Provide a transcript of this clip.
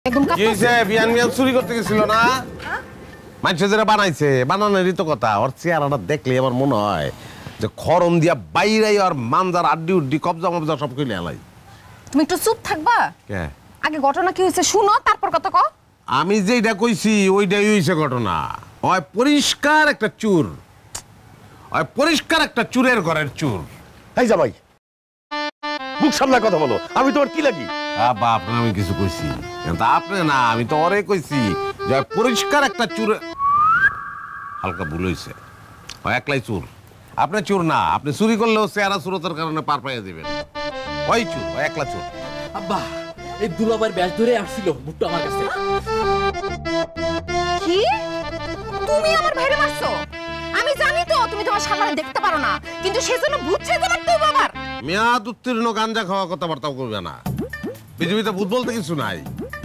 একদম কি হইছে? বিয়ান বিয়ান চুরি করতে গেছিল না? মানুষ যারা বানাইছে বানানোরই তো কথা। ওর চেহারাটা দেখলে আমার মনে হয় যে খরম দিয়া বাইরাই আর মানজার আড্ডি উড্ডি কবজা মবজা সব কইলে এলাই। তুমি একটু চুপ থাকবা? কে? আগে ঘটনা কি হয়েছে শুনো, তারপর কথা কও। আমি যেটা কইছি ওইটাই হইছে ঘটনা। হয় পরিষ্কার একটা চুর, হয় পরিষ্কার একটা চুরের ঘরের চুর। এই জামাই, মুখ সামলা কথা বলো। আমি তোমার কি লাগি? বাপ, আমি কিছু কইছি কিন্তু আপনি না, আমি তো ওরে কইছি যে পরিষ্কার একটা চুর। হালকা ভুল হইছে, হয় একলাই চুর। আপনি চুর না, আপনি চুরি করলেও চেহারা চুরতার কারণে পার পাইয়া দিবেন। ওই চুর, ওই একলা চুর। আব্বা, এই দুলাবার ব্যাস ধরে আসছিল মুট্টু আমার কাছে। কি? তুমি আমার ভাইরে মারছো? আমি জানি তো তুমি তোমার সামনে দেখতে পারো না, কিন্তু সেজন্য বুঝছে তোমার তো বাবার মেয়াদ উত্তীর্ণ গাঞ্জা খাওয়া কথাবার্তাও করবে না। পৃথিবীতে ভূত বলতে কিছু নাই।